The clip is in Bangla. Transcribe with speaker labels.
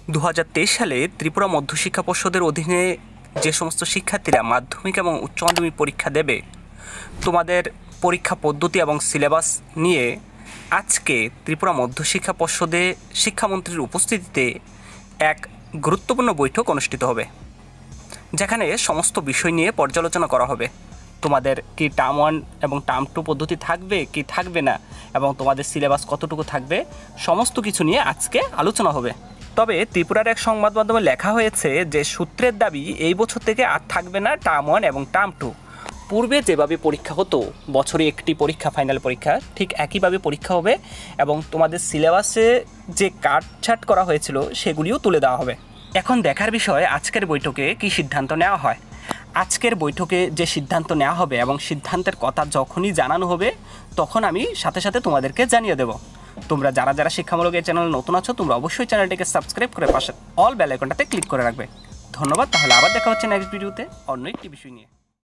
Speaker 1: 2023 সালে ত্রিপুরা মধ্যশিক্ষা পর্ষদের অধীনে যে সমস্ত শিক্ষার্থীরা মাধ্যমিক এবং উচ্চ মাধ্যমিক পরীক্ষা দেবে, তোমাদের পরীক্ষা পদ্ধতি এবং সিলেবাস নিয়ে আজকে ত্রিপুরা মধ্যশিক্ষা পর্ষদে শিক্ষামন্ত্রীর উপস্থিতিতে এক গুরুত্বপূর্ণ বৈঠক অনুষ্ঠিত হবে, যেখানে সমস্ত বিষয় নিয়ে পর্যালোচনা করা হবে। তোমাদের কি টার্ম 1 এবং টার্ম 2 পদ্ধতি থাকবে কি থাকবে না, এবং তোমাদের সিলেবাস কতটুকু থাকবে, সমস্ত কিছু নিয়ে আজকে আলোচনা হবে। তবে ত্রিপুরার এক সংবাদ মাধ্যমে লেখা হয়েছে যে সূত্রের দাবি এই বছর থেকে আর থাকবে না টার্ম 1 এবং টার্ম 2। পূর্বে যেভাবে পরীক্ষা হতো, বছরে একটি পরীক্ষা, ফাইনাল পরীক্ষা, ঠিক একইভাবে পরীক্ষা হবে এবং তোমাদের সিলেবাসে যে কাটছাট করা হয়েছিল সেগুলিও তুলে দেওয়া হবে। এখন দেখার বিষয় আজকের বৈঠকে কি সিদ্ধান্ত নেওয়া হয়। আজকের বৈঠকে যে সিদ্ধান্ত নেওয়া হবে এবং সিদ্ধান্তের কথা যখনই জানানো হবে তখন আমি সাথে সাথে তোমাদেরকে জানিয়ে দেব। তোমরা যারা শিক্ষামূলক এই চ্যানেল নতুন আছো, তোমরা অবশ্যই চ্যানেলটিকে সাবস্ক্রাইব করে পাশে অল বেল আইকনটাতে ক্লিক করে রাখবে। ধন্যবাদ। তাহলে আবার দেখা হচ্ছে নেক্সট ভিডিওতে অন্য একটি বিষয় নিয়ে।